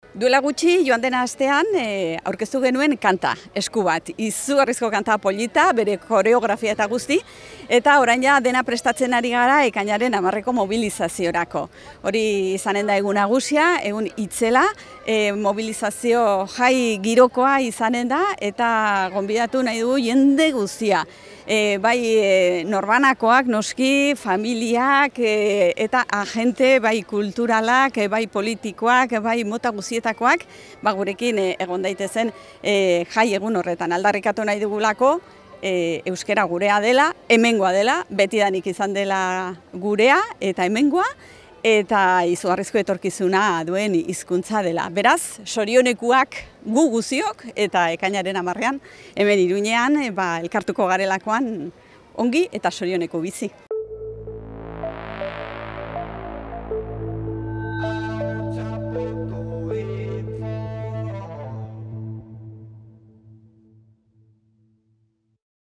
Duela gutxi joan dena astean aurkeztu genuen kanta, esku bat. Izugarrizko kanta polita, bere koreografia eta guzti, eta orain ja dena prestatzen ari gara ekainaren 10 mobilizaziorako. Hori izanen da egun nagusia, egun itzela, mobilizazio jai girokoa izanen da, eta gonbidatu nahi dugu jende guztia. Bai norbanakoak, noski, familiak, eta agente, bai kulturalak, bai politikoak, bai mota guztietakoak, gurekin egon daitezen jai egun horretan. Aldarrikatu nahi dugulako, euskara gurea dela, hemengoa dela, betidanik izan dela gurea eta hemengoa, eta izugarrizko etorkizuna duen hizkuntza dela. Beraz, sorionekuak gu guziok eta ekainaren 10 hemen Iruñean elkartuko garelakoan ongi eta sorioneko bizi.